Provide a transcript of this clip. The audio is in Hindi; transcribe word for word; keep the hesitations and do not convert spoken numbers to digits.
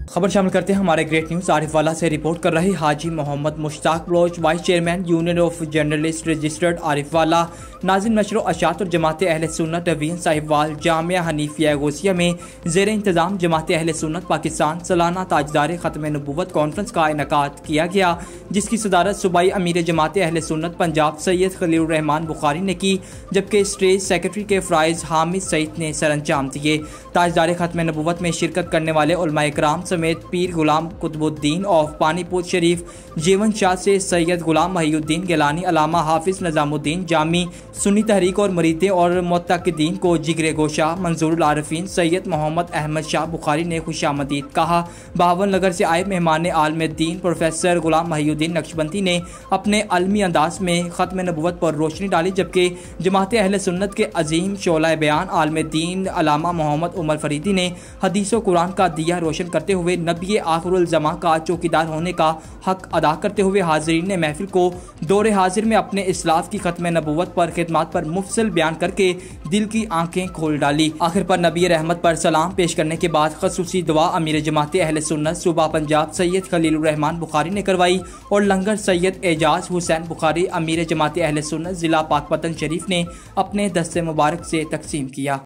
खबर शामिल करते हैं हमारे ग्रेट न्यूज आरिफ वाला से। रिपोर्ट कर रहे हाजी Mohammad Mushtaq Baloch, vice chairman union of journalist registered Arifwala, नाजिम नशर अशात और जमात अहले सुन्नत रवीन साहिबवाल जामिया हनीफिया गोसिया में जेर इंतजाम जमात अहले सुन्नत पाकिस्तान सालाना ताजदार खत्म नबूवत कॉन्फ्रेंस का इनेकाद किया गया, जिसकी सदारत सूबाई अमीर जमात अहले सुन्नत पंजाब सैयद खलील रहमान बुखारी ने की, जबकि स्टेज सेक्रेटरी के फ्राइज हामिद सईद ने सर अंजाम दिए। ताजदार खत्म नबूवत में शिरकत करने वाले उलमा इकराम समेत पीर गुलाम कुतुबुद्दीन ऑफ पानीपत शरीफ, जीवन शाह से सैयद गुलाम महिउद्दीन गिलानी, अलामा हाफिज निजामुद्दीन जामी, सुन्नी तहरीक और मरीदे और मुतक़िदीन को जिगरे गोशा मंजूरुल आरिफीन सैयद मोहम्मद अहमद शाह बुखारी ने खुशामदीद कहा। बावन नगर से आए मेहमान आलम दीन प्रोफेसर गुलाम महिउद्दीन नक्शबंदी ने अपने अलमी अंदाज में खत्म नबूवत पर रोशनी डाली, जबकि जमात अहले सुन्नत के अजीम शोला बयान आलम दीन अलामा मोहम्मद उमर फरीदी ने हदीस व कुरान का दिया रोशन करते हुए नबी आखिरुल ज़मा का चौकीदार होने का हक अदा करते हुए हाजिरीन ने महफिल को दौरे हाजिर में अपने इस्लाफ की खत्म नबूवत पर खिदमत पर मुफसल बयान करके दिल की आंखें खोल डाली। आखिर पर नबी रहमत पर सलाम पेश करने के बाद खसूसी दुआ अमीर जमात अहले सुन्नत सूबा पंजाब सैयद खलील रहमान बुखारी ने करवाई और लंगर सैयद एजाज हुसैन बुखारी अमीर जमात अहले सुन्नत जिला पाकपतन शरीफ ने अपने दस्ते मुबारक से तकसीम किया।